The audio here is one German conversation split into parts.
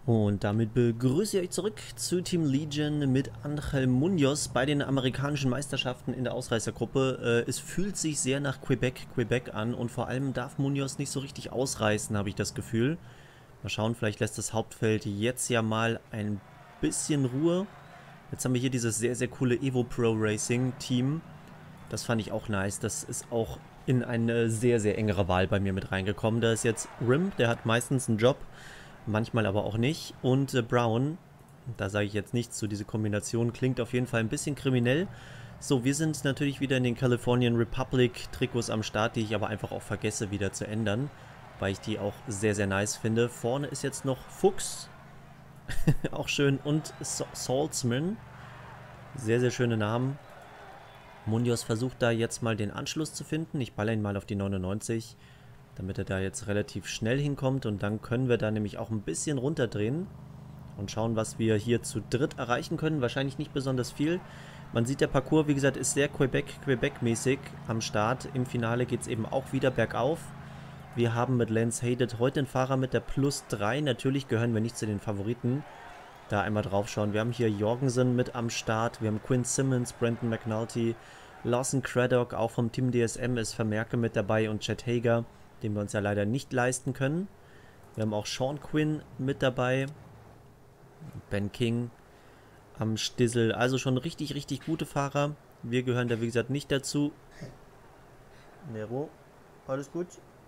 Und damit begrüße ich euch zurück zu Team Legion mit Angel Munoz bei den amerikanischen Meisterschaften in der Ausreißergruppe. Es fühlt sich sehr nach Quebec an und vor allem darf Munoz nicht so richtig ausreißen, habe ich das Gefühl. Mal schauen, vielleicht lässt das Hauptfeld jetzt ja mal ein bisschen Ruhe. Jetzt haben wir hier dieses sehr, sehr coole Evo Pro Racing Team. Das fand ich auch nice. Das ist auch in eine sehr, sehr engere Wahl bei mir mit reingekommen. Da ist jetzt Rim, der hat meistens einen Job, manchmal aber auch nicht. Und Brown, da sage ich jetzt nichts zu, diese Kombination klingt auf jeden Fall ein bisschen kriminell. So, wir sind natürlich wieder in den Californian Republic Trikots am Start, die ich aber einfach auch vergesse wieder zu ändern, weil ich die auch sehr, sehr nice finde. Vorne ist jetzt noch Fuchs, auch schön, und Saltzman. Sehr, sehr schöne Namen. Munoz versucht da jetzt mal den Anschluss zu finden. Ich baller ihn mal auf die 99, damit er da jetzt relativ schnell hinkommt. Und dann können wir da nämlich auch ein bisschen runterdrehen und schauen, was wir hier zu dritt erreichen können. Wahrscheinlich nicht besonders viel. Man sieht, der Parcours, wie gesagt, ist sehr Quebec-mäßig am Start. Im Finale geht es eben auch wieder bergauf. Wir haben mit Lance Haydett heute einen Fahrer mit der Plus 3. Natürlich gehören wir nicht zu den Favoriten. Da einmal drauf schauen. Wir haben hier Jorgensen mit am Start. Wir haben Quinn Simmons, Brandon McNulty, Lawson Craddock, auch vom Team DSM ist Vermerke mit dabei und Chet Hager, den wir uns ja leider nicht leisten können. Wir haben auch Sean Quinn mit dabei. Ben King am Stissel. Also schon richtig, richtig gute Fahrer. Wir gehören da, wie gesagt, nicht dazu. Nero, alles gut?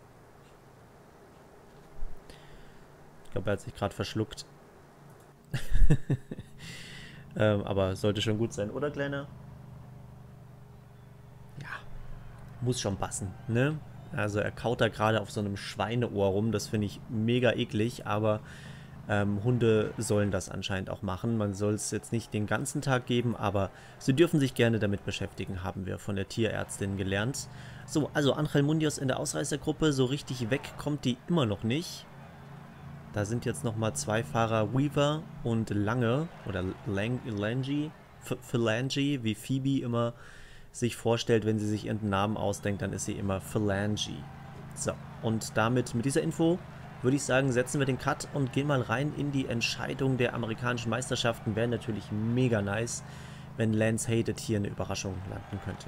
Ich glaube, er hat sich gerade verschluckt. Aber sollte schon gut sein, oder, Kleiner? Ja, muss schon passen, ne? Also er kaut da gerade auf so einem Schweineohr rum. Das finde ich mega eklig, aber Hunde sollen das anscheinend auch machen. Man soll es jetzt nicht den ganzen Tag geben, aber sie dürfen sich gerne damit beschäftigen, haben wir von der Tierärztin gelernt. So, also Angel Munoz in der Ausreißergruppe. So richtig weg kommt die immer noch nicht. Da sind jetzt nochmal zwei Fahrer, Weaver und Lange, oder Langy, Phalange, wie Phoebe immer sich vorstellt, wenn sie sich ihren Namen ausdenkt, dann ist sie immer Phalange. So, und damit, mit dieser Info, würde ich sagen, setzen wir den Cut und gehen mal rein in die Entscheidung der amerikanischen Meisterschaften. Wäre natürlich mega nice, wenn Lance Haydett hier eine Überraschung landen könnte.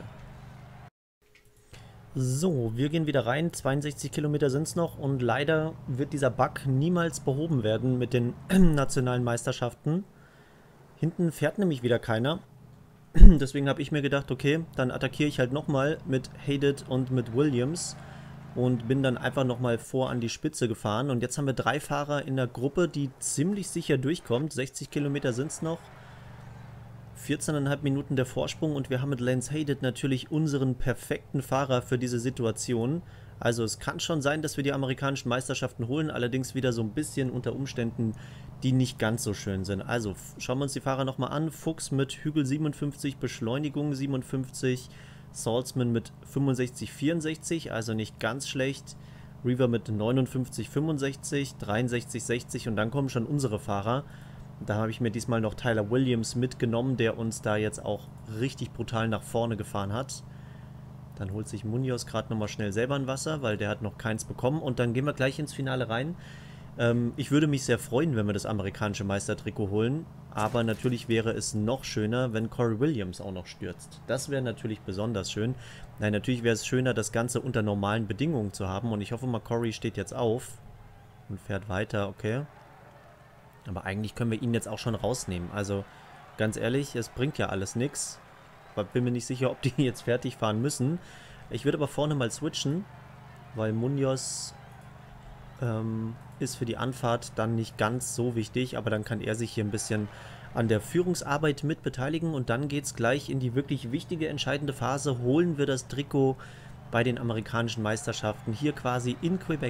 So, wir gehen wieder rein. 62 Kilometer sind es noch und leider wird dieser Bug niemals behoben werden mit den nationalen Meisterschaften. Hinten fährt nämlich wieder keiner. Deswegen habe ich mir gedacht, okay, dann attackiere ich halt nochmal mit Haydett und mit Williams und bin dann einfach nochmal vor an die Spitze gefahren. Und jetzt haben wir drei Fahrer in der Gruppe, die ziemlich sicher durchkommt. 60 Kilometer sind es noch. 14,5 Minuten der Vorsprung und wir haben mit Lance Haydett natürlich unseren perfekten Fahrer für diese Situation. Also es kann schon sein, dass wir die amerikanischen Meisterschaften holen, allerdings wieder so ein bisschen unter Umständen, die nicht ganz so schön sind. Also schauen wir uns die Fahrer nochmal an. Fuchs mit Hügel 57, Beschleunigung 57, Saltzman mit 65, 64, also nicht ganz schlecht. Reaver mit 59, 65, 63, 60 und dann kommen schon unsere Fahrer. Da habe ich mir diesmal noch Tyler Williams mitgenommen, der uns da jetzt auch richtig brutal nach vorne gefahren hat. Dann holt sich Munoz gerade nochmal schnell selber ein Wasser, weil der hat noch keins bekommen. Und dann gehen wir gleich ins Finale rein. Ich würde mich sehr freuen, wenn wir das amerikanische Meistertrikot holen. Aber natürlich wäre es noch schöner, wenn Corey Williams auch noch stürzt. Das wäre natürlich besonders schön. Nein, natürlich wäre es schöner, das Ganze unter normalen Bedingungen zu haben. Und ich hoffe mal, Corey steht jetzt auf und fährt weiter, okay. Aber eigentlich können wir ihn jetzt auch schon rausnehmen. Also ganz ehrlich, es bringt ja alles nichts. Aber bin mir nicht sicher, ob die jetzt fertig fahren müssen. Ich würde aber vorne mal switchen, weil Munoz ist für die Anfahrt dann nicht ganz so wichtig. Aber dann kann er sich hier ein bisschen an der Führungsarbeit mit beteiligen. Und dann geht es gleich in die wirklich wichtige, entscheidende Phase. Holen wir das Trikot bei den amerikanischen Meisterschaften hier quasi in Quebec.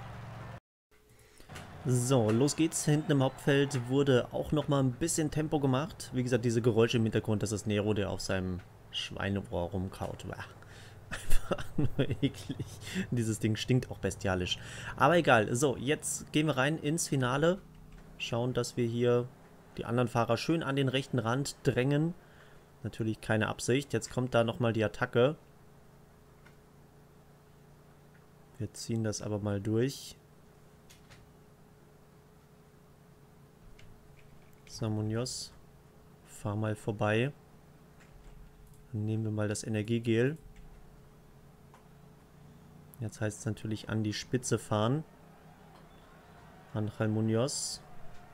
So, los geht's. Hinten im Hauptfeld wurde auch nochmal ein bisschen Tempo gemacht. Wie gesagt, diese Geräusche im Hintergrund, das ist Nero, der auf seinem Schweineohr rumkaut. Bah. Einfach nur eklig. Dieses Ding stinkt auch bestialisch. Aber egal. So, jetzt gehen wir rein ins Finale. Schauen, dass wir hier die anderen Fahrer schön an den rechten Rand drängen. Natürlich keine Absicht. Jetzt kommt da nochmal die Attacke. Wir ziehen das aber mal durch. So, Munoz, fahr mal vorbei. Dann nehmen wir mal das Energiegel. Jetzt heißt es natürlich an die Spitze fahren. Angel Munoz.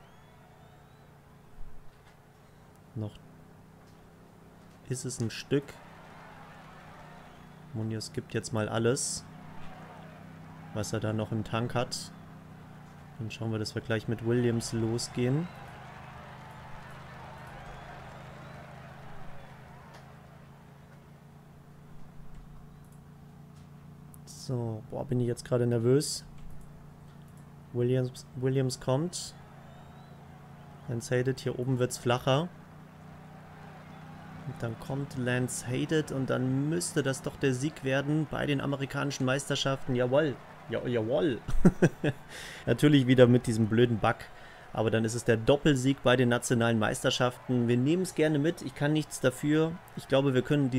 Noch ist es ein Stück. Munoz gibt jetzt mal alles, was er da noch im Tank hat. Dann schauen wir, dass wir gleich mit Williams losgehen. So, boah, bin ich jetzt gerade nervös. Williams kommt. Lance Hated, hier oben wird es flacher. Und dann kommt Lance Hated und dann müsste das doch der Sieg werden bei den amerikanischen Meisterschaften. Jawohl. Ja, jawohl. Natürlich wieder mit diesem blöden Bug. Aber dann ist es der Doppelsieg bei den nationalen Meisterschaften. Wir nehmen es gerne mit. Ich kann nichts dafür. Ich glaube, wir können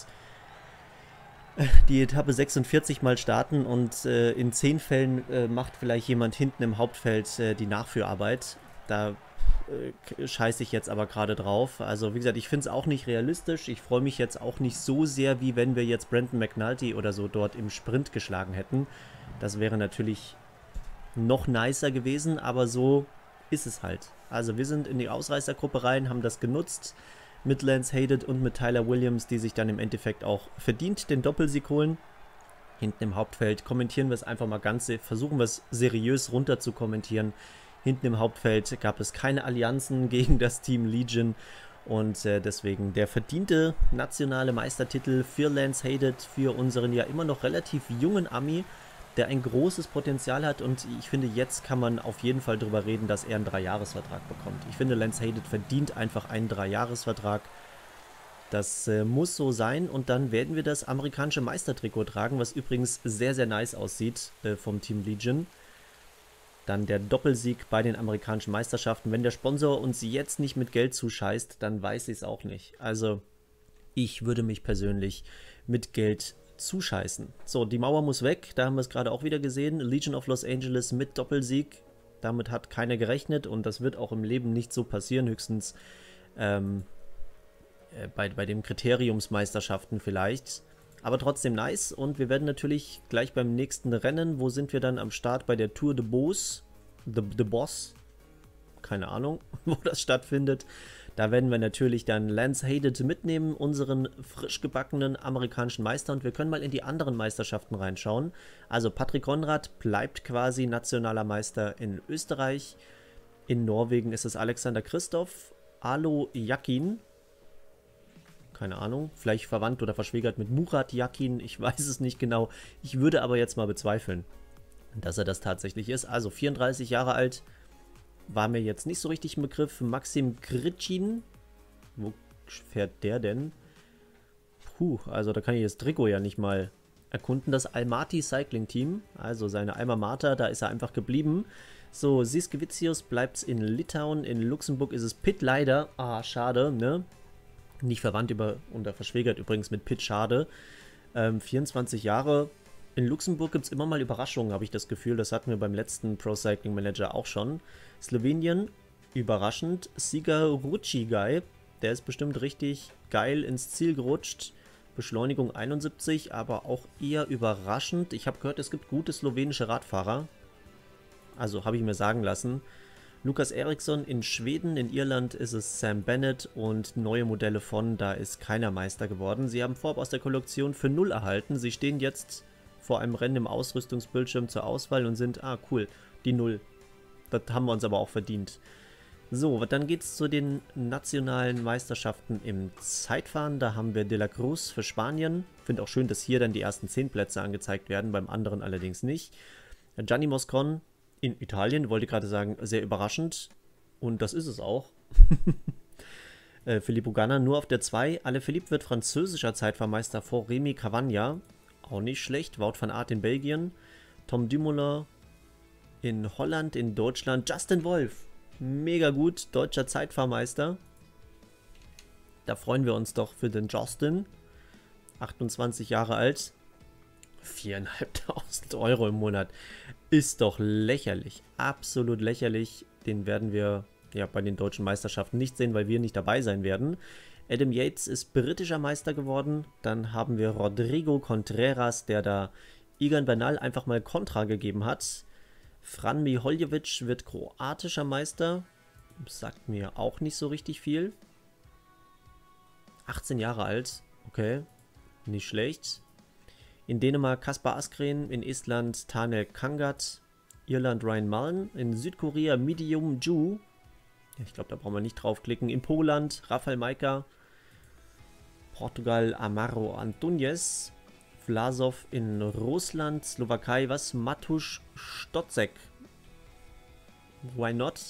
die Etappe 46 mal starten und in 10 Fällen macht vielleicht jemand hinten im Hauptfeld die Nachführarbeit. Da scheiße ich jetzt aber gerade drauf. Also wie gesagt, ich finde es auch nicht realistisch. Ich freue mich jetzt auch nicht so sehr, wie wenn wir jetzt Brandon McNulty oder so dort im Sprint geschlagen hätten. Das wäre natürlich noch nicer gewesen, aber so ist es halt. Also wir sind in die Ausreißergruppe rein, haben das genutzt mit Lance Hated und mit Tyler Williams, die sich dann im Endeffekt auch verdient den Doppelsieg holen. Hinten im Hauptfeld kommentieren wir es einfach mal ganz, versuchen wir es seriös runter zu kommentieren. Hinten im Hauptfeld gab es keine Allianzen gegen das Team Legion und deswegen der verdiente nationale Meistertitel für Lance Hated, für unseren ja immer noch relativ jungen Ami, der ein großes Potenzial hat und ich finde, jetzt kann man auf jeden Fall darüber reden, dass er einen 3-Jahres-Vertrag bekommt. Ich finde, Lance Hated verdient einfach einen 3-Jahres-Vertrag. Das muss so sein und dann werden wir das amerikanische Meistertrikot tragen, was übrigens sehr, sehr nice aussieht vom Team Legion. Dann der Doppelsieg bei den amerikanischen Meisterschaften. Wenn der Sponsor uns jetzt nicht mit Geld zuscheißt, dann weiß ich es auch nicht. Also ich würde mich persönlich mit Geld zuscheißen. So, die Mauer muss weg. Da haben wir es gerade auch wieder gesehen. Legion of Los Angeles mit Doppelsieg. Damit hat keiner gerechnet und das wird auch im Leben nicht so passieren. Höchstens bei den Kriteriumsmeisterschaften vielleicht. Aber trotzdem nice. Und wir werden natürlich gleich beim nächsten Rennen, wo sind wir dann am Start? Bei der Tour de Beauce. The Boss. Keine Ahnung, wo das stattfindet. Da werden wir natürlich dann Lance Hated mitnehmen, unseren frisch gebackenen amerikanischen Meister. Und wir können mal in die anderen Meisterschaften reinschauen. Also Patrick Konrad bleibt quasi nationaler Meister in Österreich. In Norwegen ist es Alexander Christoph. Alo Yakin. Keine Ahnung, vielleicht verwandt oder verschwägert mit Murat Yakin. Ich weiß es nicht genau. Ich würde aber jetzt mal bezweifeln, dass er das tatsächlich ist. Also 34 Jahre alt. War mir jetzt nicht so richtig im Begriff. Maxim Gritschin. Wo fährt der denn? Puh, also da kann ich das Trikot ja nicht mal erkunden. Das Almaty Cycling Team, also seine Alma Mater, da ist er einfach geblieben. So, Siskevicius bleibt in Litauen. In Luxemburg ist es Pitt leider. Ah, schade, ne? Nicht verwandt oder verschwägert übrigens mit Pitt, schade. 24 Jahre. In Luxemburg gibt es immer mal Überraschungen, habe ich das Gefühl. Das hatten wir beim letzten Pro Cycling Manager auch schon. Slowenien, überraschend. Siga Rucigaj, der ist bestimmt richtig geil ins Ziel gerutscht. Beschleunigung 71, aber auch eher überraschend. Ich habe gehört, es gibt gute slowenische Radfahrer. Also habe ich mir sagen lassen. Lukas Eriksson in Schweden, in Irland ist es Sam Bennett und neue Modelle da ist keiner Meister geworden. Sie haben vorab aus der Kollektion für 0 erhalten. Sie stehen jetzt vor einem Rennen im Ausrüstungsbildschirm zur Auswahl und sind, cool, die 0. Das haben wir uns aber auch verdient. So, dann geht es zu den nationalen Meisterschaften im Zeitfahren. Da haben wir De la Cruz für Spanien. Finde auch schön, dass hier dann die ersten 10 Plätze angezeigt werden, beim anderen allerdings nicht. Gianni Moscon in Italien, wollte gerade sagen, sehr überraschend. Und das ist es auch. Filippo Ganna nur auf der 2. Alaphilippe wird französischer Zeitfahrmeister vor Remy Cavagna. Auch nicht schlecht. Wout van Aert in Belgien. Tom Dumoulin in Holland, in Deutschland. Justin Wolf, mega gut. Deutscher Zeitfahrmeister. Da freuen wir uns doch für den Justin. 28 Jahre alt. 4.500 Euro im Monat. Ist doch lächerlich. Absolut lächerlich. Den werden wir ja, bei den deutschen Meisterschaften nicht sehen, weil wir nicht dabei sein werden. Adam Yates ist britischer Meister geworden. Dann haben wir Rodrigo Contreras, der da Egan Bernal einfach mal Kontra gegeben hat. Fran Miholjevic wird kroatischer Meister. Sagt mir auch nicht so richtig viel. 18 Jahre alt. Okay, nicht schlecht. In Dänemark Kaspar Asgreen, in Estland Tanel Kangat, Irland Ryan Mullen, in Südkorea Medium Ju. Ich glaube, da brauchen wir nicht draufklicken. In Poland Rafael Majka, Portugal Amaro Antunes, Vlasov in Russland, Slowakei, was? Matusz Stotzek. Why not?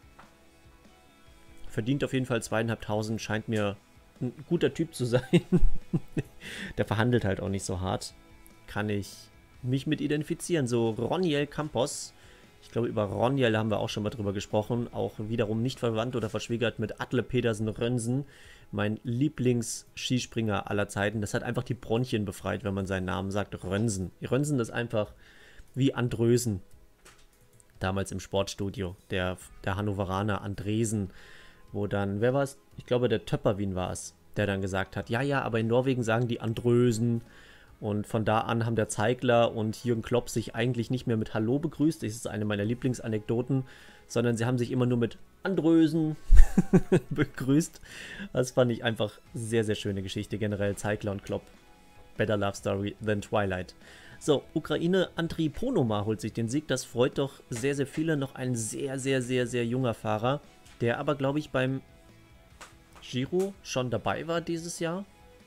Verdient auf jeden Fall 2.500, scheint mir ein guter Typ zu sein. Der verhandelt halt auch nicht so hart. Kann ich mich mit identifizieren. So, Roniel Campos. Ich glaube, über Roniel haben wir auch schon mal drüber gesprochen. Auch wiederum nicht verwandt oder verschwägert mit Atle Pedersen Rönsen. Mein Lieblingsskispringer aller Zeiten. Das hat einfach die Bronchien befreit, wenn man seinen Namen sagt. Rönsen. Rönsen ist einfach wie Andrösen. Damals im Sportstudio. Der Hannoveraner Andresen. Wo dann, wer war es? Ich glaube, der Töpperwien war es, der dann gesagt hat, ja, ja, aber in Norwegen sagen die Andrösen. Und von da an haben der Zeigler und Jürgen Klopp sich eigentlich nicht mehr mit Hallo begrüßt. Das ist eine meiner Lieblingsanekdoten, sondern sie haben sich immer nur mit Andrösen begrüßt. Das fand ich einfach sehr, sehr schöne Geschichte. Generell Zeigler und Klopp. Better Love Story than Twilight. So, Ukraine, Andriy Ponoma holt sich den Sieg. Das freut doch sehr, sehr viele. Noch ein sehr, sehr, sehr, sehr junger Fahrer, der aber, glaube ich, beim Giro schon dabei war dieses Jahr.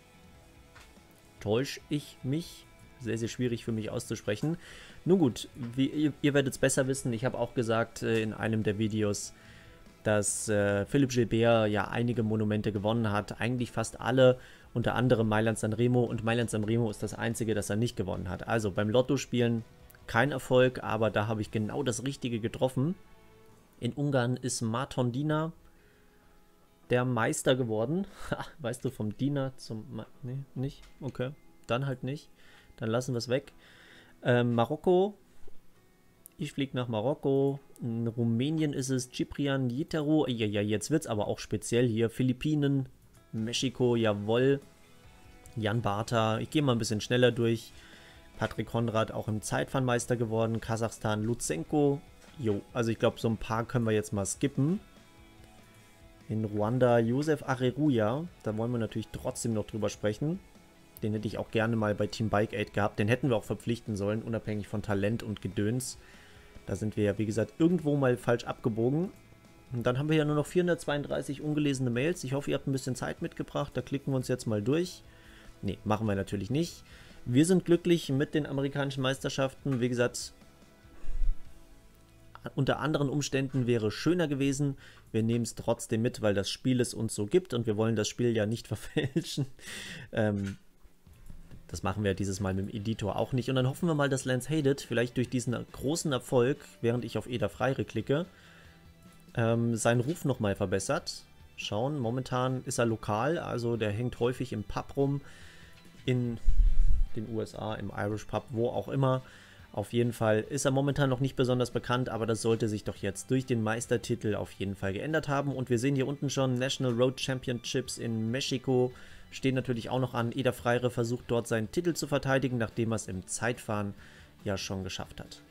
Täusche ich mich? Sehr, sehr schwierig für mich auszusprechen. Nun gut, ihr werdet es besser wissen. Ich habe auch gesagt in einem der Videos, dass Philippe Gilbert ja einige Monumente gewonnen hat. Eigentlich fast alle, unter anderem Mailand-San Remo. Und Mailand-San Remo ist das einzige, das er nicht gewonnen hat. Also beim Lottospielen kein Erfolg, aber da habe ich genau das Richtige getroffen. In Ungarn ist Márton Díner der Meister geworden. Weißt du, vom Diener zum... Nee, nicht? Okay, dann halt nicht. Dann lassen wir es weg. Marokko. Ich fliege nach Marokko. In Rumänien ist es Ciprian Yiteru. Ja, jetzt wird es aber auch speziell hier. Philippinen, Mexiko, jawohl. Jan Barta. Ich gehe mal ein bisschen schneller durch. Patrick Konrad auch im Zeitfahrmeister geworden. Kasachstan, Lutsenko. Jo, also ich glaube, so ein paar können wir jetzt mal skippen. In Ruanda Josef Areruya, da wollen wir natürlich trotzdem noch drüber sprechen. Den hätte ich auch gerne mal bei Team Bike Aid gehabt. Den hätten wir auch verpflichten sollen, unabhängig von Talent und Gedöns. Da sind wir ja, wie gesagt, irgendwo mal falsch abgebogen. Und dann haben wir ja nur noch 432 ungelesene Mails. Ich hoffe, ihr habt ein bisschen Zeit mitgebracht. Da klicken wir uns jetzt mal durch. Ne, machen wir natürlich nicht. Wir sind glücklich mit den amerikanischen Meisterschaften. Wie gesagt, unter anderen Umständen wäre schöner gewesen. Wir nehmen es trotzdem mit, weil das Spiel es uns so gibt und wir wollen das Spiel ja nicht verfälschen. Das machen wir dieses Mal mit dem Editor auch nicht. Und dann hoffen wir mal, dass Lance Haydet vielleicht durch diesen großen Erfolg, während ich auf Eder Freire klicke, seinen Ruf nochmal verbessert. Schauen, momentan ist er lokal, also der hängt häufig im Pub rum, in den USA, im Irish Pub, wo auch immer. Auf jeden Fall ist er momentan noch nicht besonders bekannt, aber das sollte sich doch jetzt durch den Meistertitel auf jeden Fall geändert haben. Und wir sehen hier unten schon National Road Championships in Mexiko stehen natürlich auch noch an. Eder Freire versucht dort seinen Titel zu verteidigen, nachdem er es im Zeitfahren ja schon geschafft hat.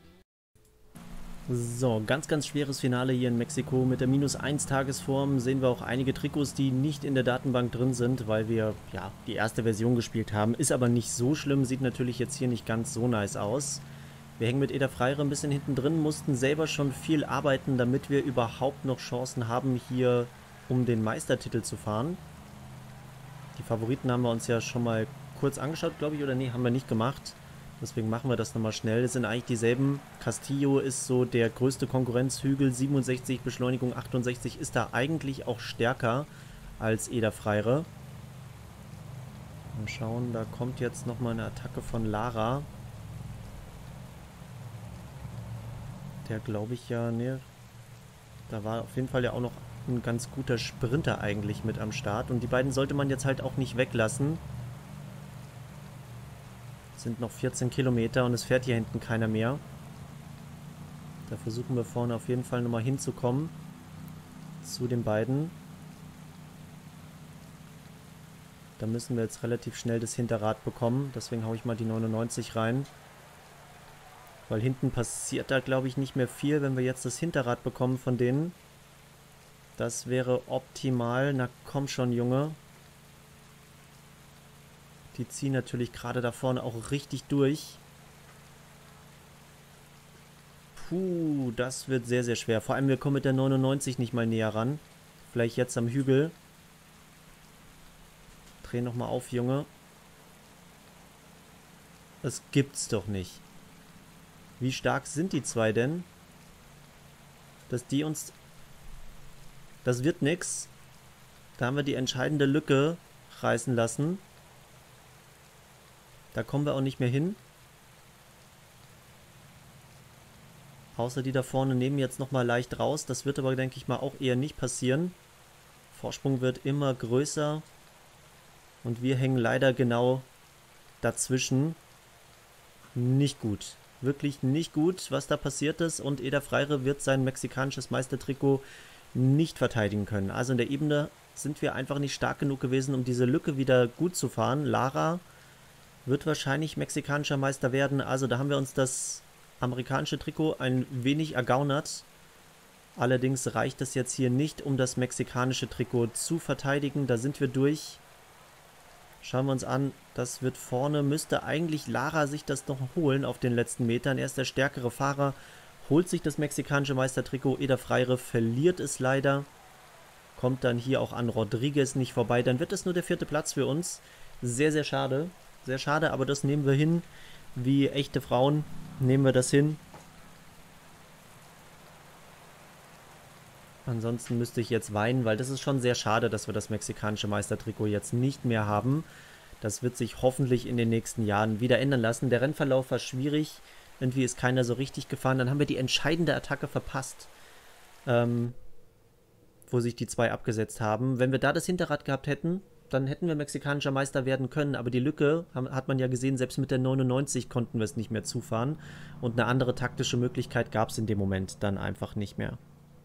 So, ganz, ganz schweres Finale hier in Mexiko. Mit der -1 Tagesform sehen wir auch einige Trikots, die nicht in der Datenbank drin sind, weil wir ja die erste Version gespielt haben. Ist aber nicht so schlimm, sieht natürlich jetzt hier nicht ganz so nice aus. Wir hängen mit Eder Freire ein bisschen hinten drin, mussten selber schon viel arbeiten, damit wir überhaupt noch Chancen haben, hier um den Meistertitel zu fahren. Die Favoriten haben wir uns ja schon mal kurz angeschaut, glaube ich, oder nee, haben wir nicht gemacht. Deswegen machen wir das nochmal schnell. Das sind eigentlich dieselben. Castillo ist so der größte Konkurrenzhügel. 67, Beschleunigung 68 ist da eigentlich auch stärker als Eder Freire. Mal schauen, da kommt jetzt nochmal eine Attacke von Lara. Der glaube ich ja, ne, da war auf jeden Fall ja auch noch ein ganz guter Sprinter eigentlich mit am Start. Und die beiden sollte man jetzt halt auch nicht weglassen. Sind noch 14 Kilometer und es fährt hier hinten keiner mehr. Da versuchen wir vorne auf jeden Fall nochmal hinzukommen. zu den beiden. Da müssen wir jetzt relativ schnell das Hinterrad bekommen. Deswegen haue ich mal die 99 rein. Weil hinten passiert da, glaube ich, nicht mehr viel, wenn wir jetzt das Hinterrad bekommen von denen. Das wäre optimal. Na komm schon, Junge. Die ziehen natürlich gerade da vorne auch richtig durch. Puh, das wird sehr, sehr schwer. Vor allem, wir kommen mit der 99 nicht mal näher ran. Vielleicht jetzt am Hügel. Dreh nochmal auf, Junge. Das gibt's doch nicht. Wie stark sind die zwei denn? Dass die uns... Das wird nix. Da haben wir die entscheidende Lücke reißen lassen. Da kommen wir auch nicht mehr hin. Außer die da vorne nehmen jetzt nochmal leicht raus. Das wird aber, denke ich mal, auch eher nicht passieren. Vorsprung wird immer größer. Und wir hängen leider genau dazwischen. Nicht gut. Wirklich nicht gut, was da passiert ist. Und Eder Freire wird sein mexikanisches Meistertrikot nicht verteidigen können. Also in der Ebene sind wir einfach nicht stark genug gewesen, um diese Lücke wieder gut zu fahren. Lara wird wahrscheinlich mexikanischer Meister werden. Also da haben wir uns das amerikanische Trikot ein wenig ergaunert. Allerdings reicht es jetzt hier nicht, um das mexikanische Trikot zu verteidigen. Da sind wir durch. Schauen wir uns an, das wird vorne, müsste eigentlich Lara sich das noch holen auf den letzten Metern. Er ist der stärkere Fahrer, holt sich das mexikanische Meistertrikot. Eder Freire verliert es leider. Kommt dann hier auch an Rodriguez nicht vorbei. Dann wird es nur der 4. Platz für uns. Sehr, sehr schade. Sehr schade, aber das nehmen wir hin. Wie echte Frauen nehmen wir das hin. Ansonsten müsste ich jetzt weinen, weil das ist schon sehr schade, dass wir das mexikanische Meistertrikot jetzt nicht mehr haben. Das wird sich hoffentlich in den nächsten Jahren wieder ändern lassen. Der Rennverlauf war schwierig. Irgendwie ist keiner so richtig gefahren. Dann haben wir die entscheidende Attacke verpasst, wo sich die zwei abgesetzt haben. Wenn wir da das Hinterrad gehabt hätten, dann hätten wir mexikanischer Meister werden können. Aber die Lücke, hat man ja gesehen, selbst mit der 99 konnten wir es nicht mehr zufahren. Und eine andere taktische Möglichkeit gab es in dem Moment dann einfach nicht mehr.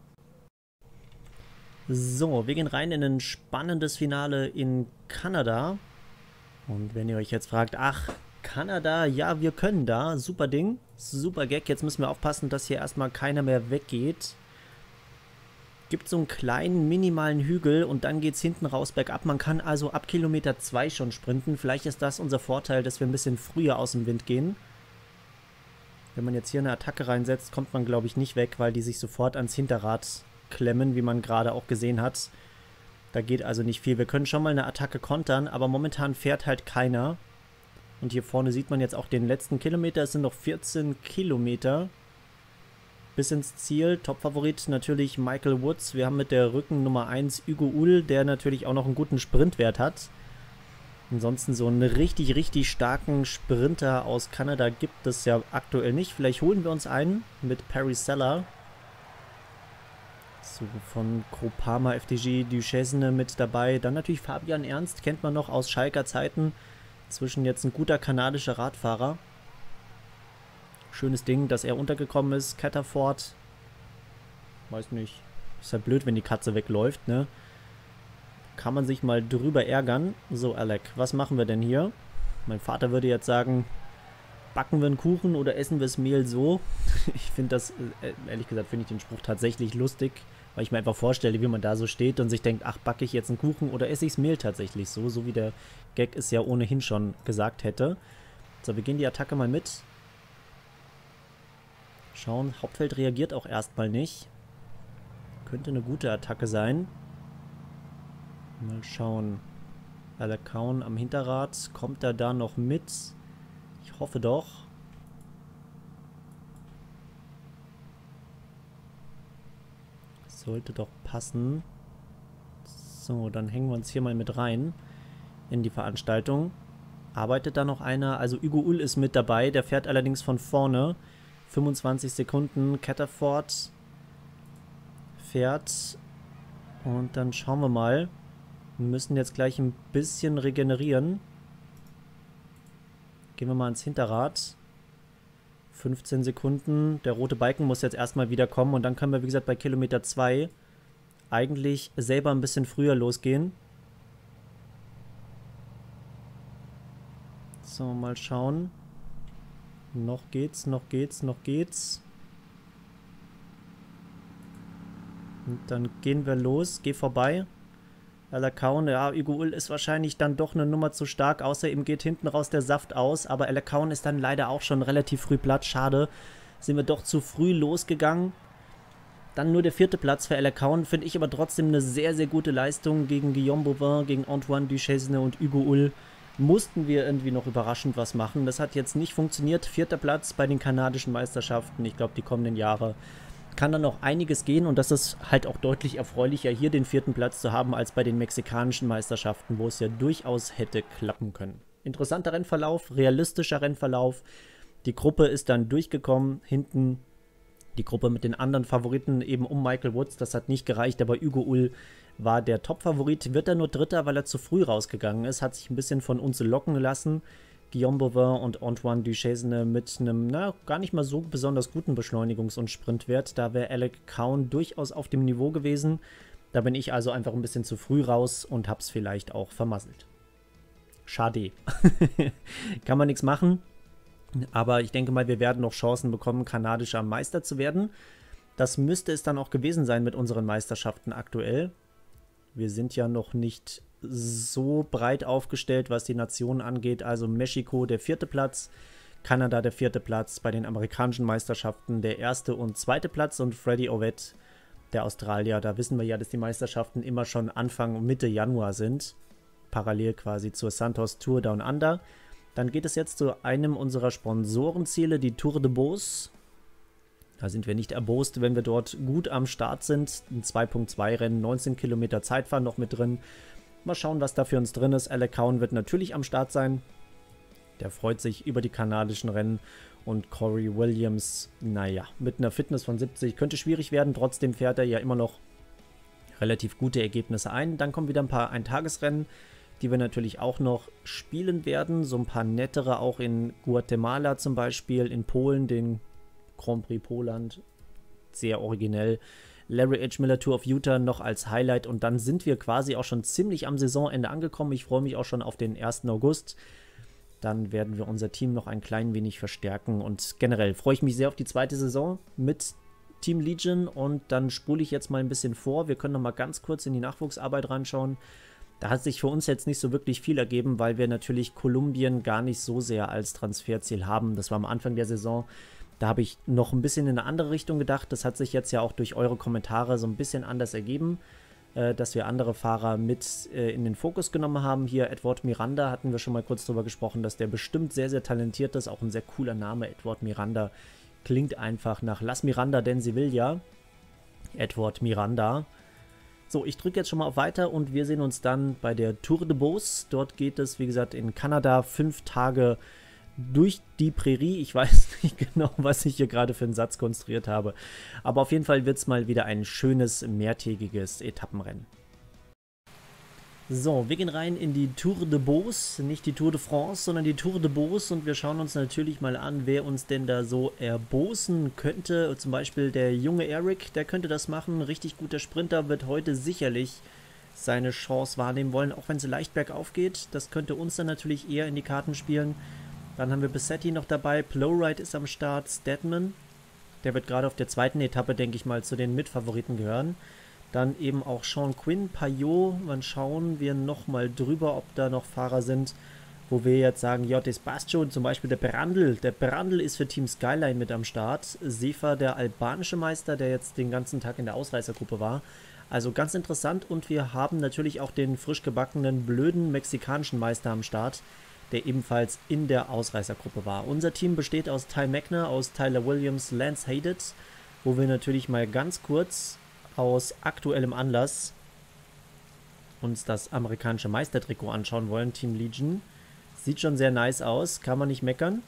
So, wir gehen rein in ein spannendes Finale in Kanada. Und wenn ihr euch jetzt fragt, ach, Kanada, ja, wir können da, super Ding, super Gag. Jetzt müssen wir aufpassen, dass hier erstmal keiner mehr weggeht. Gibt so einen kleinen, minimalen Hügel und dann geht es hinten raus bergab. Man kann also ab Kilometer 2 schon sprinten. Vielleicht ist das unser Vorteil, dass wir ein bisschen früher aus dem Wind gehen. Wenn man jetzt hier eine Attacke reinsetzt, kommt man, glaube ich, nicht weg, weil die sich sofort ans Hinterrad klemmen, wie man gerade auch gesehen hat. Da geht also nicht viel. Wir können schon mal eine Attacke kontern, aber momentan fährt halt keiner. Und hier vorne sieht man jetzt auch den letzten Kilometer. Es sind noch 14 Kilometer bis ins Ziel. Topfavorit natürlich Michael Woods. Wir haben mit der Rücken-Nummer 1 Hugo Ull, der natürlich auch noch einen guten Sprintwert hat. Ansonsten so einen richtig, richtig starken Sprinter aus Kanada gibt es ja aktuell nicht. Vielleicht holen wir uns einen mit Perry Seller. So, von Groupama FDG Duchesne mit dabei. Dann natürlich Fabian Ernst, kennt man noch aus Schalker Zeiten. Zwischen jetzt ein guter kanadischer Radfahrer. Schönes Ding, dass er untergekommen ist. Catterford. Weiß nicht. Ist ja blöd, wenn die Katze wegläuft, ne? Kann man sich mal drüber ärgern. So, Alec, was machen wir denn hier? Mein Vater würde jetzt sagen, backen wir einen Kuchen oder essen wir das Mehl so? Ich finde das, ehrlich gesagt, finde ich den Spruch tatsächlich lustig, weil ich mir einfach vorstelle, wie man da so steht und sich denkt, ach, backe ich jetzt einen Kuchen oder esse ich das Mehl tatsächlich so? So wie der Gag es ja ohnehin schon gesagt hätte. So, wir gehen die Attacke mal mit. Schauen, Hauptfeld reagiert auch erstmal nicht. Könnte eine gute Attacke sein. Mal schauen. Alec Cowan am Hinterrad. Kommt er da noch mit? Ich hoffe doch. Sollte doch passen. So, dann hängen wir uns hier mal mit rein in die Veranstaltung. Arbeitet da noch einer? Also Hugo Ull ist mit dabei. Der fährt allerdings von vorne. 25 Sekunden. Catterford fährt. Und dann schauen wir mal. Wir müssen jetzt gleich ein bisschen regenerieren. Gehen wir mal ins Hinterrad. 15 Sekunden. Der rote Balken muss jetzt erstmal wieder kommen. Und dann können wir, wie gesagt, bei Kilometer 2 eigentlich selber ein bisschen früher losgehen. So, mal schauen. Noch geht's, noch geht's, noch geht's. Und dann gehen wir los. Geh vorbei. Elakaun, ja, Ugo ist wahrscheinlich dann doch eine Nummer zu stark, außer ihm geht hinten raus der Saft aus, aber Elakaun ist dann leider auch schon relativ früh platt, schade. Sind wir doch zu früh losgegangen. Dann nur der 4. Platz für Elakaun, finde ich aber trotzdem eine sehr, sehr gute Leistung gegen Guillaume Bouvin, gegen Antoine Duchesne und Ugo Hull. Mussten wir irgendwie noch überraschend was machen. Das hat jetzt nicht funktioniert. 4. Platz bei den kanadischen Meisterschaften, ich glaube die kommenden Jahre kann dann noch einiges gehen und das ist halt auch deutlich erfreulicher, hier den 4. Platz zu haben, als bei den mexikanischen Meisterschaften, wo es ja durchaus hätte klappen können. Interessanter Rennverlauf, realistischer Rennverlauf. Die Gruppe ist dann durchgekommen, hinten die Gruppe mit den anderen Favoriten eben um Michael Woods, das hat nicht gereicht, aber Ugo Hull war der Top-Favorit, wird er nur Dritter, weil er zu früh rausgegangen ist, hat sich ein bisschen von uns locken lassen. Guillaume Bouvin und Antoine Duchesne mit einem, gar nicht mal so besonders guten Beschleunigungs- und Sprintwert. Da wäre Elakaun durchaus auf dem Niveau gewesen. Da bin ich also einfach ein bisschen zu früh raus und hab's vielleicht auch vermasselt. Schade. Kann man nichts machen. Aber ich denke mal, wir werden noch Chancen bekommen, kanadischer Meister zu werden. Das müsste es dann auch gewesen sein mit unseren Meisterschaften aktuell. Wir sind ja noch nicht so breit aufgestellt, was die Nationen angeht. Also Mexiko der 4. Platz, Kanada der 4. Platz, bei den amerikanischen Meisterschaften der 1. und 2. Platz und Freddie Ovett, der Australier, da wissen wir ja, dass die Meisterschaften immer schon Anfang und Mitte Januar sind, parallel quasi zur Santos Tour Down Under. Dann geht es jetzt zu einem unserer Sponsorenziele, die Tour de Beauce. Da sind wir nicht erbost, wenn wir dort gut am Start sind. Ein 2.2 Rennen, 19 Kilometer Zeitfahren noch mit drin. Mal schauen, was da für uns drin ist. Elakaun wird natürlich am Start sein. Der freut sich über die kanadischen Rennen. Und Corey Williams, naja, mit einer Fitness von 70 könnte schwierig werden. Trotzdem fährt er ja immer noch relativ gute Ergebnisse ein. Dann kommen wieder ein paar Eintagesrennen, die wir natürlich auch noch spielen werden. So ein paar nettere auch in Guatemala zum Beispiel, in Polen, den Grand Prix Poland. Sehr originell. Larry H. Miller Tour of Utah noch als Highlight und dann sind wir quasi auch schon ziemlich am Saisonende angekommen. Ich freue mich auch schon auf den 1. August. Dann werden wir unser Team noch ein klein wenig verstärken und generell freue ich mich sehr auf die 2. Saison mit Team Legion und dann spule ich jetzt mal ein bisschen vor. Wir können noch mal ganz kurz in die Nachwuchsarbeit reinschauen. Da hat sich für uns jetzt nicht so wirklich viel ergeben, weil wir natürlich Kolumbien gar nicht so sehr als Transferziel haben. Das war am Anfang der Saison. Da habe ich noch ein bisschen in eine andere Richtung gedacht. Das hat sich jetzt ja auch durch eure Kommentare so ein bisschen anders ergeben, dass wir andere Fahrer mit in den Fokus genommen haben. Hier Edward Miranda hatten wir schon mal kurz drüber gesprochen, dass der bestimmt sehr, sehr talentiert ist. Auch ein sehr cooler Name, Edward Miranda. Klingt einfach nach Las Miranda den Sevilla. Edward Miranda. So, ich drücke jetzt schon mal auf Weiter und wir sehen uns dann bei der Tour de Beauce. Dort geht es, wie gesagt, in Kanada 5 Tage durch die Prärie. Ich weiß nicht genau, was ich hier gerade für einen Satz konstruiert habe. Aber auf jeden Fall wird es mal wieder ein schönes, mehrtägiges Etappenrennen. So, wir gehen rein in die Tour de Beauce. Nicht die Tour de France, sondern die Tour de Beauce. Und wir schauen uns natürlich mal an, wer uns denn da so erbosen könnte. Zum Beispiel der junge Eric, der könnte das machen. Richtig guter Sprinter, wird heute sicherlich seine Chance wahrnehmen wollen, auch wenn es leicht bergauf geht. Das könnte uns dann natürlich eher in die Karten spielen. Dann haben wir Besetti noch dabei, Plowright ist am Start, Stedman, der wird gerade auf der 2. Etappe, denke ich mal, zu den Mitfavoriten gehören. Dann eben auch Sean Quinn, Payot, dann schauen wir nochmal drüber, ob da noch Fahrer sind, wo wir jetzt sagen, Jotis Bastio, zum Beispiel der Perandl ist für Team Skyline mit am Start, Sefa, der albanische Meister, der jetzt den ganzen Tag in der Ausreißergruppe war. Also ganz interessant und wir haben natürlich auch den frisch gebackenen, blöden mexikanischen Meister am Start, der ebenfalls in der Ausreißergruppe war. Unser Team besteht aus Ty Magner, aus Tyler Williams, Lance Haydet, wo wir natürlich mal ganz kurz aus aktuellem Anlass uns das amerikanische Meistertrikot anschauen wollen, Team Legion. Sieht schon sehr nice aus, kann man nicht meckern.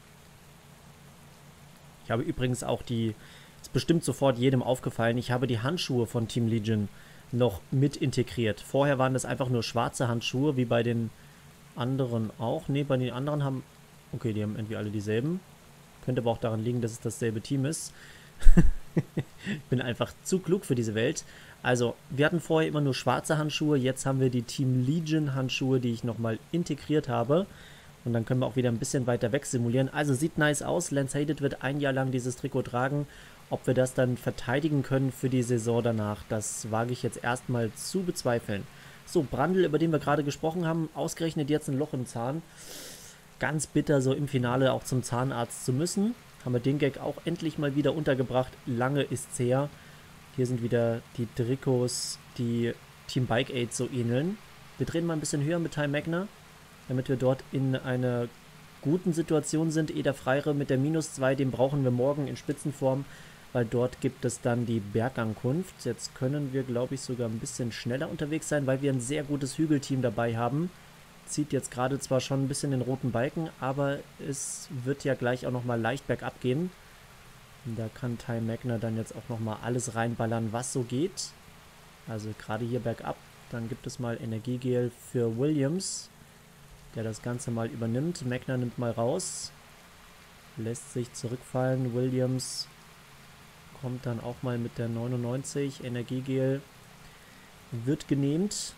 Ich habe übrigens auch ist bestimmt sofort jedem aufgefallen, ich habe die Handschuhe von Team Legion noch mit integriert. Vorher waren das einfach nur schwarze Handschuhe, wie bei den anderen auch. Ne, bei den anderen haben... Okay, die haben irgendwie alle dieselben. Könnte aber auch daran liegen, dass es dasselbe Team ist. Ich bin einfach zu klug für diese Welt. Also, wir hatten vorher immer nur schwarze Handschuhe, jetzt haben wir die Team Legion Handschuhe, die ich nochmal integriert habe. Und dann können wir auch wieder ein bisschen weiter weg simulieren. Also sieht nice aus. Lance Hated wird ein Jahr lang dieses Trikot tragen. Ob wir das dann verteidigen können für die Saison danach, das wage ich jetzt erstmal zu bezweifeln. So, Brandl, über den wir gerade gesprochen haben, ausgerechnet jetzt ein Loch im Zahn. Ganz bitter, so im Finale auch zum Zahnarzt zu müssen. Haben wir den Gag auch endlich mal wieder untergebracht. Lange ist's her. Hier sind wieder die Trikots, die Team Bike Aid so ähneln. Wir drehen mal ein bisschen höher mit Ty Magna, damit wir dort in einer guten Situation sind. Eder Freire mit der -2, den brauchen wir morgen in Spitzenform, weil dort gibt es dann die Bergankunft. Jetzt können wir, glaube ich, sogar ein bisschen schneller unterwegs sein, weil wir ein sehr gutes Hügelteam dabei haben. Zieht jetzt gerade zwar schon ein bisschen den roten Balken, aber es wird ja gleich auch nochmal leicht bergab gehen. Und da kann Ty Magna dann jetzt auch nochmal alles reinballern, was so geht. Also gerade hier bergab. Dann gibt es mal Energiegel für Williams, der das Ganze mal übernimmt. Magna nimmt mal raus. Lässt sich zurückfallen. Williams kommt dann auch mal mit der 99. Energiegel wird genehmt.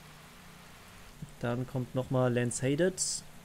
Dann kommt nochmal Lance Hated,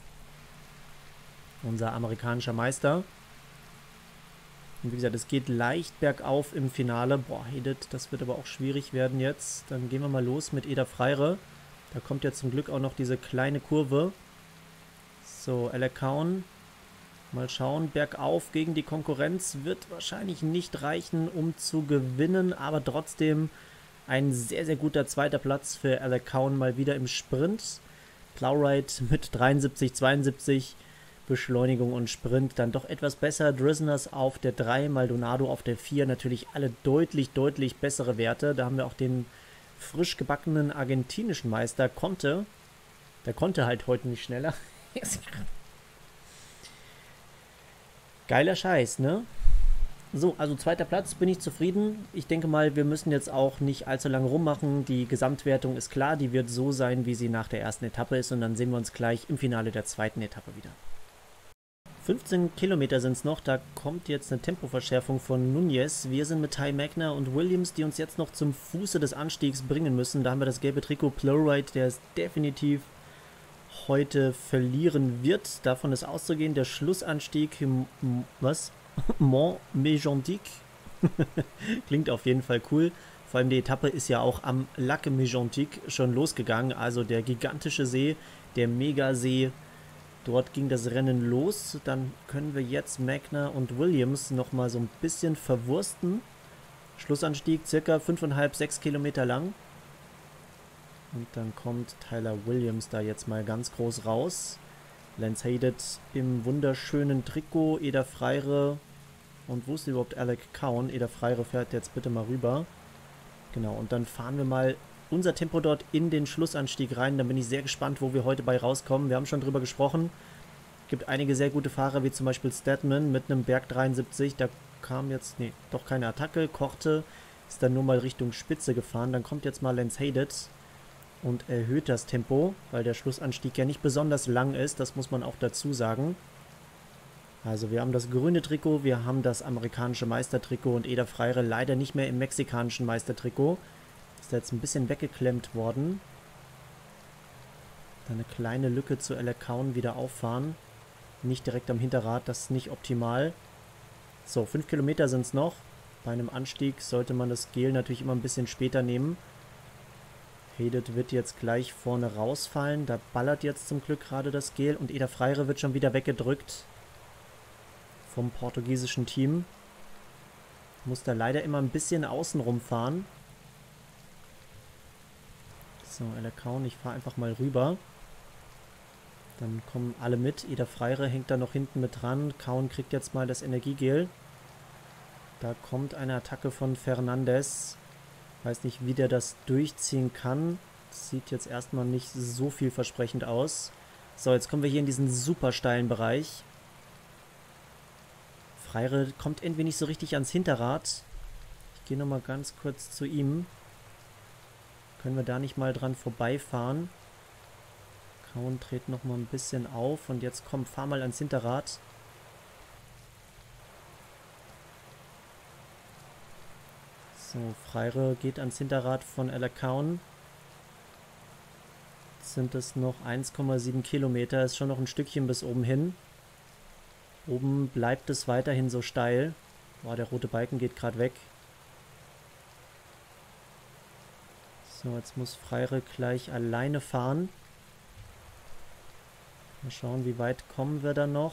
unser amerikanischer Meister. Und wie gesagt, es geht leicht bergauf im Finale. Boah, Hated, das wird aber auch schwierig werden jetzt. Dann gehen wir mal los mit Eder Freire. Da kommt ja zum Glück auch noch diese kleine Kurve. So, Alec Cowan. Mal schauen, bergauf gegen die Konkurrenz wird wahrscheinlich nicht reichen, um zu gewinnen. Aber trotzdem ein sehr, sehr guter zweiter Platz für Alec Cowan mal wieder im Sprint. Plowright mit 73, 72. Beschleunigung und Sprint dann doch etwas besser. Drisners auf der 3, Maldonado auf der 4. Natürlich alle deutlich, deutlich bessere Werte. Da haben wir auch den frisch gebackenen argentinischen Meister Conte. Der konnte halt heute nicht schneller. Geiler Scheiß, ne? So, also zweiter Platz, bin ich zufrieden. Ich denke mal, wir müssen jetzt auch nicht allzu lange rummachen. Die Gesamtwertung ist klar, die wird so sein, wie sie nach der ersten Etappe ist. Und dann sehen wir uns gleich im Finale der zweiten Etappe wieder. 15 Kilometer sind es noch, da kommt jetzt eine Tempoverschärfung von Nunez. Wir sind mit Ty Magna und Williams, die uns jetzt noch zum Fuße des Anstiegs bringen müssen. Da haben wir das gelbe Trikot Plowright, der es definitiv heute verlieren wird. Davon ist auszugehen, der Schlussanstieg, Mont Mégantic. Klingt auf jeden Fall cool. Vor allem die Etappe ist ja auch am Lac Mégantic schon losgegangen, also der gigantische See, der Megasee. Dort ging das Rennen los. Dann können wir jetzt Magna und Williams nochmal so ein bisschen verwursten. Schlussanstieg circa 5,5, 6 Kilometer lang. Und dann kommt Tyler Williams da jetzt mal ganz groß raus. Lance Hated im wunderschönen Trikot. Eder Freire. Und wo ist überhaupt Alec Cowan? Eder Freire fährt jetzt bitte mal rüber. Genau, und dann fahren wir mal unser Tempo dort in den Schlussanstieg rein. Da bin ich sehr gespannt, wo wir heute bei rauskommen. Wir haben schon drüber gesprochen. Es gibt einige sehr gute Fahrer, wie zum Beispiel Statman mit einem Berg 73. Da kam jetzt, nee, doch keine Attacke. Korte ist dann nur mal Richtung Spitze gefahren. Dann kommt jetzt mal Lance Hated und erhöht das Tempo, weil der Schlussanstieg ja nicht besonders lang ist. Das muss man auch dazu sagen. Also wir haben das grüne Trikot, wir haben das amerikanische Meistertrikot und Eder Freire leider nicht mehr im mexikanischen Meistertrikot. Ist jetzt ein bisschen weggeklemmt worden. Dann eine kleine Lücke zu Alec Cowan wieder auffahren. Nicht direkt am Hinterrad, das ist nicht optimal. So, 5 Kilometer sind es noch. Bei einem Anstieg sollte man das Gel natürlich immer ein bisschen später nehmen. Hated wird jetzt gleich vorne rausfallen. Da ballert jetzt zum Glück gerade das Gel. Und Eder Freire wird schon wieder weggedrückt vom portugiesischen Team. Muss da leider immer ein bisschen außen rumfahren. So, Alec Cowan, ich fahre einfach mal rüber. Dann kommen alle mit. Eder Freire hängt da noch hinten mit dran. Cowan kriegt jetzt mal das Energiegel. Da kommt eine Attacke von Fernandes. Weiß nicht, wie der das durchziehen kann. Das sieht jetzt erstmal nicht so vielversprechend aus. So, jetzt kommen wir hier in diesen super steilen Bereich. Freire kommt irgendwie nicht so richtig ans Hinterrad. Ich gehe nochmal ganz kurz zu ihm. Können wir da nicht mal dran vorbeifahren? Cowan dreht nochmal ein bisschen auf. Und jetzt komm, fahr mal ans Hinterrad. So, Freire geht ans Hinterrad von Alecaun. Jetzt sind es noch 1,7 Kilometer. Ist schon noch ein Stückchen bis oben hin. Oben bleibt es weiterhin so steil. Boah, der rote Balken geht gerade weg. So, jetzt muss Freire gleich alleine fahren. Mal schauen, wie weit kommen wir da noch.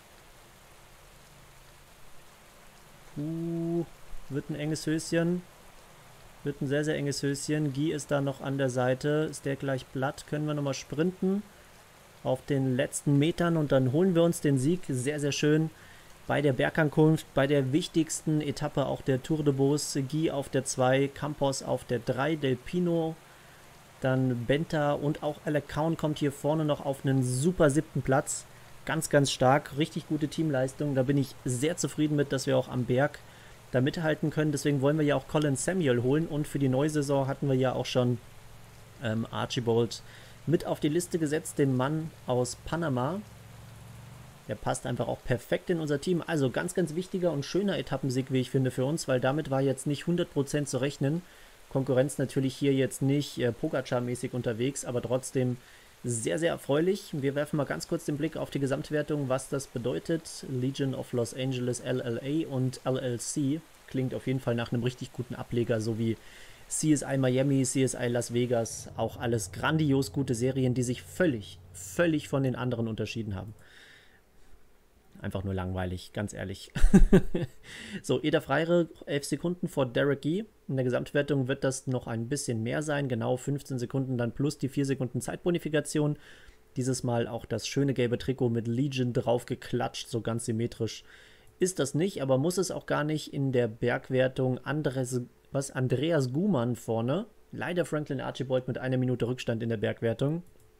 Wird ein enges Höschen. Wird ein sehr, sehr enges Höschen. Guy ist da noch an der Seite. Ist der gleich platt? Können wir nochmal sprinten. Auf den letzten Metern und dann holen wir uns den Sieg. Sehr, sehr schön. Bei der Bergankunft, bei der wichtigsten Etappe auch der Tour de Beauce. Guy auf der 2, Campos auf der 3, Del Pino, dann Benta und auch Alecaun kommt hier vorne noch auf einen super 7. Platz. Ganz, ganz stark. Richtig gute Teamleistung. Da bin ich sehr zufrieden mit, dass wir auch am Berg da mithalten können. Deswegen wollen wir ja auch Colin Samuel holen und für die neue Saison hatten wir ja auch schon Archibald mit auf die Liste gesetzt, den Mann aus Panama. Der passt einfach auch perfekt in unser Team. Also ganz, ganz wichtiger und schöner Etappensieg, wie ich finde, für uns, weil damit war jetzt nicht 100% zu rechnen. Konkurrenz natürlich hier jetzt nicht Pogacar-mäßig unterwegs, aber trotzdem sehr, sehr erfreulich. Wir werfen mal ganz kurz den Blick auf die Gesamtwertung, was das bedeutet. Legion of Los Angeles LLA und LLC klingt auf jeden Fall nach einem richtig guten Ableger, so wie CSI Miami, CSI Las Vegas, auch alles grandios gute Serien, die sich völlig von den anderen unterschieden haben. Einfach nur langweilig, ganz ehrlich. So, Eder Freire 11 Sekunden vor Derek Guy. In der Gesamtwertung wird das noch ein bisschen mehr sein. Genau 15 Sekunden dann plus die 4 Sekunden Zeitbonifikation. Dieses Mal auch das schöne gelbe Trikot mit Legion drauf geklatscht, so ganz symmetrisch ist das nicht, aber muss es auch gar nicht. In der Bergwertung Andreas Gumann vorne. Leider Franklin Archibald mit 1 Minute Rückstand in der Bergwertung.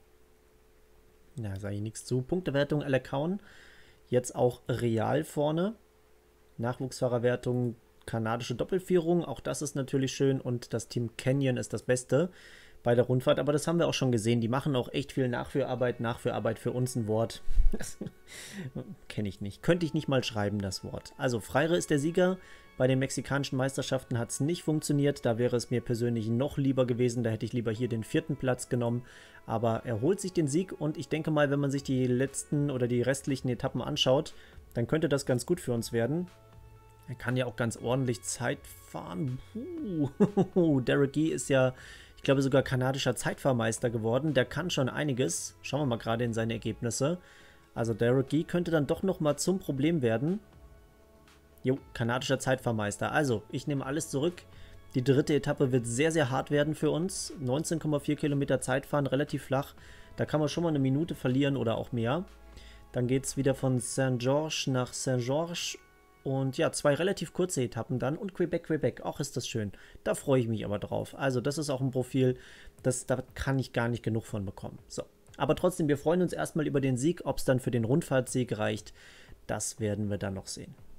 Na, sage ich nichts zu. Punktewertung Alecaun. Jetzt auch Real vorne. Nachwuchsfahrerwertung, kanadische Doppelführung. Auch das ist natürlich schön. Und das Team Canyon ist das Beste bei der Rundfahrt. Aber das haben wir auch schon gesehen. Die machen auch echt viel Nachführarbeit. Nachführarbeit für uns ein Wort. Kenne ich nicht. Könnte ich nicht mal schreiben, das Wort. Also Freire ist der Sieger. Bei den mexikanischen Meisterschaften hat es nicht funktioniert. Da wäre es mir persönlich noch lieber gewesen. Da hätte ich lieber hier den 4. Platz genommen. Aber er holt sich den Sieg und ich denke mal, wenn man sich die letzten oder die restlichen Etappen anschaut, dann könnte das ganz gut für uns werden. Er kann ja auch ganz ordentlich Zeit fahren. Derek Guy ist ja, ich glaube, sogar kanadischer Zeitfahrmeister geworden. Der kann schon einiges. Schauen wir mal gerade in seine Ergebnisse. Also Derek Guy könnte dann doch nochmal zum Problem werden. Jo, kanadischer Zeitfahrmeister. Also, ich nehme alles zurück. Die 3. Etappe wird sehr, sehr hart werden für uns. 19,4 Kilometer Zeitfahren, relativ flach. Da kann man schon mal eine Minute verlieren oder auch mehr. Dann geht es wieder von Saint-Georges nach Saint-Georges. Und ja, 2 relativ kurze Etappen dann. Und Quebec. Auch ist das schön. Da freue ich mich aber drauf. Also das ist auch ein Profil, da kann ich gar nicht genug von bekommen. So. Aber trotzdem, wir freuen uns erstmal über den Sieg. Ob es dann für den Rundfahrtsieg reicht, das werden wir dann noch sehen.